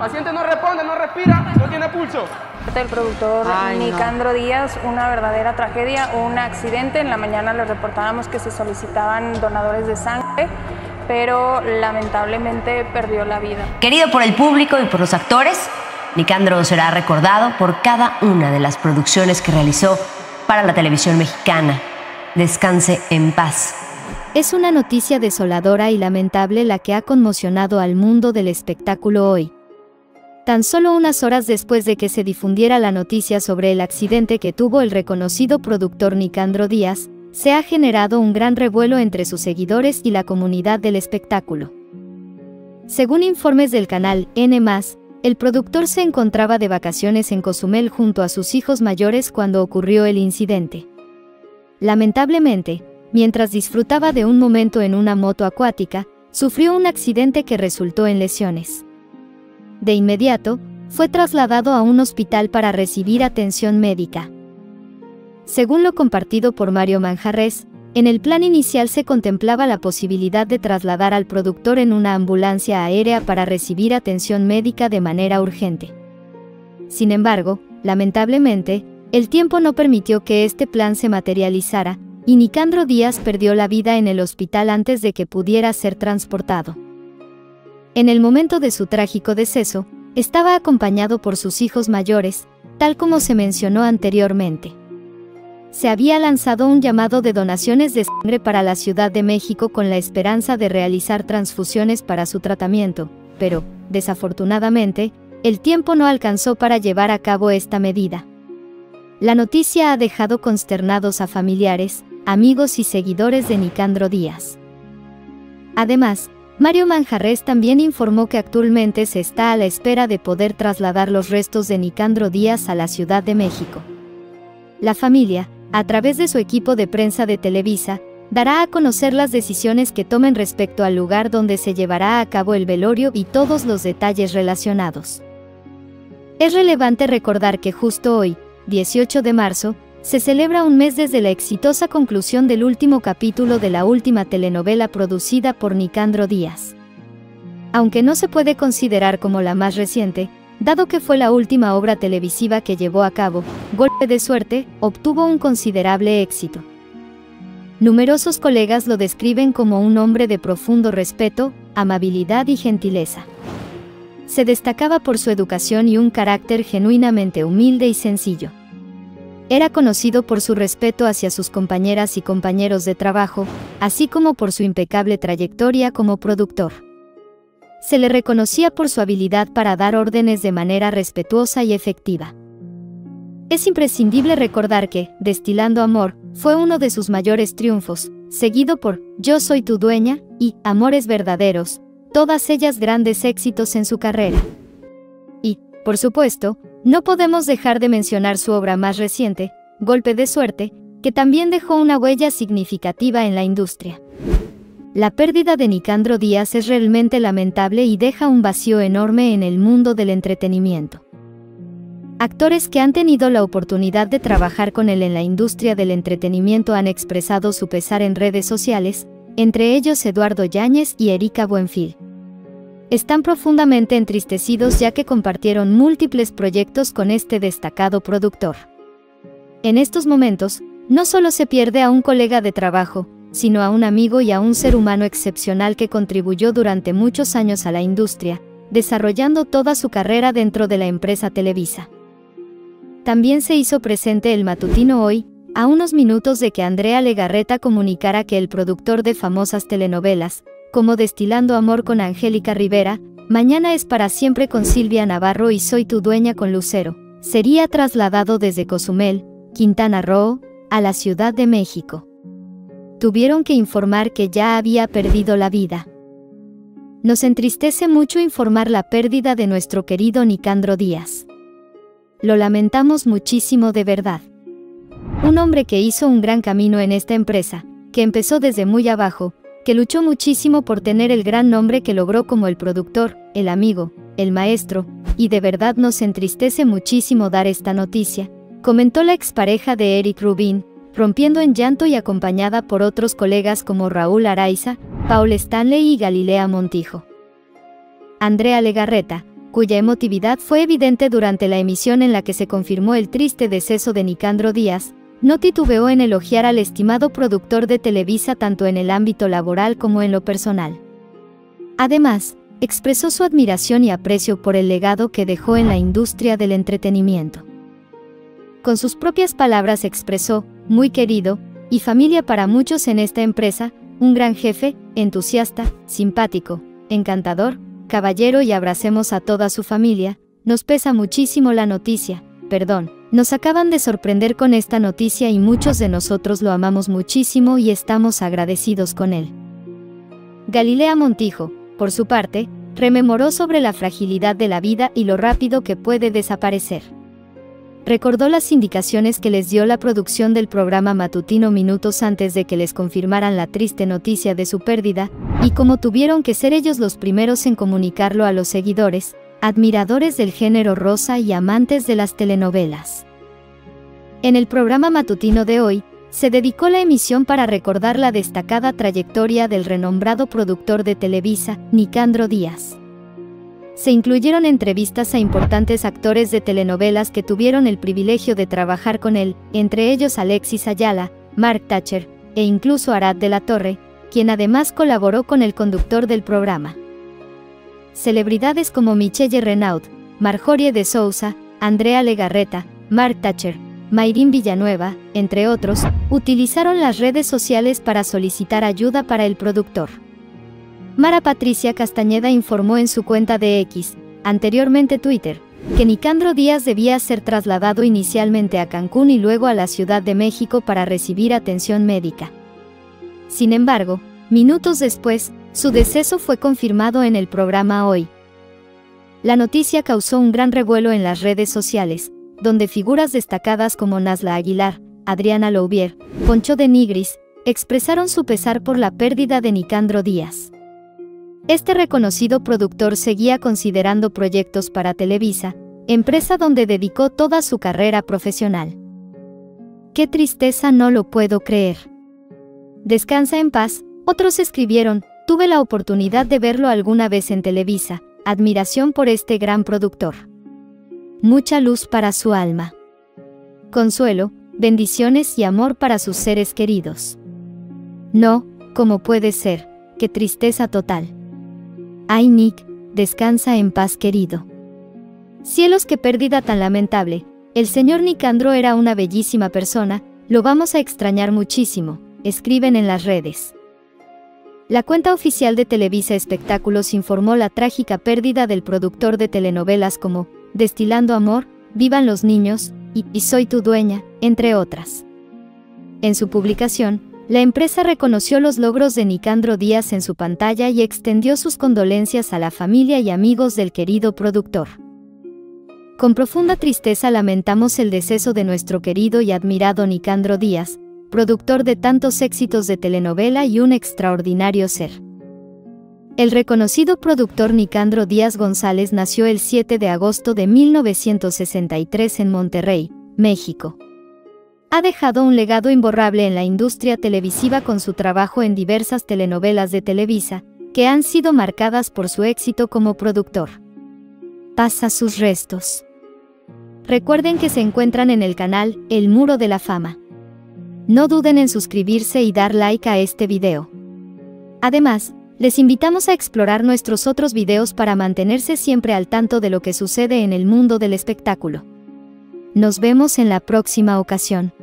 Paciente no responde, no respira, no tiene pulso. El productor Nicandro Díaz, una verdadera tragedia, un accidente. En la mañana les reportábamos que se solicitaban donadores de sangre, pero lamentablemente perdió la vida. Querido por el público y por los actores, Nicandro será recordado por cada una de las producciones que realizó para la televisión mexicana. Descanse en paz. Es una noticia desoladora y lamentable la que ha conmocionado al mundo del espectáculo hoy. Tan solo unas horas después de que se difundiera la noticia sobre el accidente que tuvo el reconocido productor Nicandro Díaz, se ha generado un gran revuelo entre sus seguidores y la comunidad del espectáculo. Según informes del canal N+, el productor se encontraba de vacaciones en Cozumel junto a sus hijos mayores cuando ocurrió el incidente. Lamentablemente, mientras disfrutaba de un momento en una moto acuática, sufrió un accidente que resultó en lesiones. De inmediato, fue trasladado a un hospital para recibir atención médica. Según lo compartido por Mario Manjarrés, en el plan inicial se contemplaba la posibilidad de trasladar al productor en una ambulancia aérea para recibir atención médica de manera urgente. Sin embargo, lamentablemente, el tiempo no permitió que este plan se materializara, y Nicandro Díaz perdió la vida en el hospital antes de que pudiera ser transportado. En el momento de su trágico deceso, estaba acompañado por sus hijos mayores, tal como se mencionó anteriormente. Se había lanzado un llamado de donaciones de sangre para la Ciudad de México con la esperanza de realizar transfusiones para su tratamiento, pero, desafortunadamente, el tiempo no alcanzó para llevar a cabo esta medida. La noticia ha dejado consternados a familiares, amigos y seguidores de Nicandro Díaz. Además, Mario Manjarrés también informó que actualmente se está a la espera de poder trasladar los restos de Nicandro Díaz a la Ciudad de México. La familia, a través de su equipo de prensa de Televisa, dará a conocer las decisiones que tomen respecto al lugar donde se llevará a cabo el velorio y todos los detalles relacionados. Es relevante recordar que justo hoy, 18 de marzo, se celebra un mes desde la exitosa conclusión del último capítulo de la última telenovela producida por Nicandro Díaz. Aunque no se puede considerar como la más reciente, dado que fue la última obra televisiva que llevó a cabo, Golpe de Suerte obtuvo un considerable éxito. Numerosos colegas lo describen como un hombre de profundo respeto, amabilidad y gentileza. Se destacaba por su educación y un carácter genuinamente humilde y sencillo. Era conocido por su respeto hacia sus compañeras y compañeros de trabajo, así como por su impecable trayectoria como productor. Se le reconocía por su habilidad para dar órdenes de manera respetuosa y efectiva. Es imprescindible recordar que, Destilando Amor, fue uno de sus mayores triunfos, seguido por Yo soy tu dueña y Amores verdaderos, todas ellas grandes éxitos en su carrera. Y, por supuesto, no podemos dejar de mencionar su obra más reciente, Golpe de Suerte, que también dejó una huella significativa en la industria. La pérdida de Nicandro Díaz es realmente lamentable y deja un vacío enorme en el mundo del entretenimiento. Actores que han tenido la oportunidad de trabajar con él en la industria del entretenimiento han expresado su pesar en redes sociales, entre ellos Eduardo Yáñez y Erika Buenfil. Están profundamente entristecidos ya que compartieron múltiples proyectos con este destacado productor. En estos momentos, no solo se pierde a un colega de trabajo, sino a un amigo y a un ser humano excepcional que contribuyó durante muchos años a la industria, desarrollando toda su carrera dentro de la empresa Televisa. También se hizo presente el matutino Hoy, a unos minutos de que Andrea Legarreta comunicara que el productor de famosas telenovelas, como Destilando Amor con Angélica Rivera, Mañana es para siempre con Silvia Navarro y Soy tu dueña con Lucero, sería trasladado desde Cozumel, Quintana Roo, a la Ciudad de México. Tuvieron que informar que ya había perdido la vida. Nos entristece mucho informar la pérdida de nuestro querido Nicandro Díaz. Lo lamentamos muchísimo de verdad. Un hombre que hizo un gran camino en esta empresa, que empezó desde muy abajo, que luchó muchísimo por tener el gran nombre que logró como el productor, el amigo, el maestro, y de verdad nos entristece muchísimo dar esta noticia, comentó la expareja de Eric Rubin, rompiendo en llanto y acompañada por otros colegas como Raúl Araiza, Paul Stanley y Galilea Montijo. Andrea Legarreta, cuya emotividad fue evidente durante la emisión en la que se confirmó el triste deceso de Nicandro Díaz, no titubeó en elogiar al estimado productor de Televisa tanto en el ámbito laboral como en lo personal. Además, expresó su admiración y aprecio por el legado que dejó en la industria del entretenimiento. Con sus propias palabras expresó, muy querido, y familia para muchos en esta empresa, un gran jefe, entusiasta, simpático, encantador, caballero y abracemos a toda su familia, nos pesa muchísimo la noticia, nos acaban de sorprender con esta noticia y muchos de nosotros lo amamos muchísimo y estamos agradecidos con él. Galilea Montijo, por su parte, rememoró sobre la fragilidad de la vida y lo rápido que puede desaparecer. Recordó las indicaciones que les dio la producción del programa matutino minutos antes de que les confirmaran la triste noticia de su pérdida, y cómo tuvieron que ser ellos los primeros en comunicarlo a los seguidores, admiradores del género rosa y amantes de las telenovelas. En el programa matutino de hoy, se dedicó la emisión para recordar la destacada trayectoria del renombrado productor de Televisa, Nicandro Díaz. Se incluyeron entrevistas a importantes actores de telenovelas que tuvieron el privilegio de trabajar con él, entre ellos Alexis Ayala, Mark Thatcher, e incluso Arad de la Torre, quien además colaboró con el conductor del programa. Celebridades como Michelle Renaud, Marjorie de Sousa, Andrea Legarreta, Mark Thatcher, Mayrín Villanueva, entre otros, utilizaron las redes sociales para solicitar ayuda para el productor. Mara Patricia Castañeda informó en su cuenta de X, anteriormente Twitter, que Nicandro Díaz debía ser trasladado inicialmente a Cancún y luego a la Ciudad de México para recibir atención médica. Sin embargo, minutos después, su deceso fue confirmado en el programa Hoy. La noticia causó un gran revuelo en las redes sociales, donde figuras destacadas como Nasla Aguilar, Adriana Louvier, Poncho de Nigris, expresaron su pesar por la pérdida de Nicandro Díaz. Este reconocido productor seguía considerando proyectos para Televisa, empresa donde dedicó toda su carrera profesional. ¡Qué tristeza, no lo puedo creer! Descansa en paz, otros escribieron, tuve la oportunidad de verlo alguna vez en Televisa, admiración por este gran productor. Mucha luz para su alma. Consuelo, bendiciones y amor para sus seres queridos. No, ¿cómo puede ser? ¡Qué tristeza total! Ay, Nick, descansa en paz, querido. Cielos, qué pérdida tan lamentable. El señor Nicandro era una bellísima persona, lo vamos a extrañar muchísimo, escriben en las redes. La cuenta oficial de Televisa Espectáculos informó la trágica pérdida del productor de telenovelas como Destilando Amor, Vivan los Niños y Soy tu dueña, entre otras. En su publicación, la empresa reconoció los logros de Nicandro Díaz en su pantalla y extendió sus condolencias a la familia y amigos del querido productor. Con profunda tristeza lamentamos el deceso de nuestro querido y admirado Nicandro Díaz, productor de tantos éxitos de telenovela y un extraordinario ser. El reconocido productor Nicandro Díaz González nació el 7 de agosto de 1963 en Monterrey, México. Ha dejado un legado imborrable en la industria televisiva con su trabajo en diversas telenovelas de Televisa, que han sido marcadas por su éxito como productor. Paz a sus restos. Recuerden que se encuentran en el canal El Muro de la Fama. No duden en suscribirse y dar like a este video. Además, les invitamos a explorar nuestros otros videos para mantenerse siempre al tanto de lo que sucede en el mundo del espectáculo. Nos vemos en la próxima ocasión.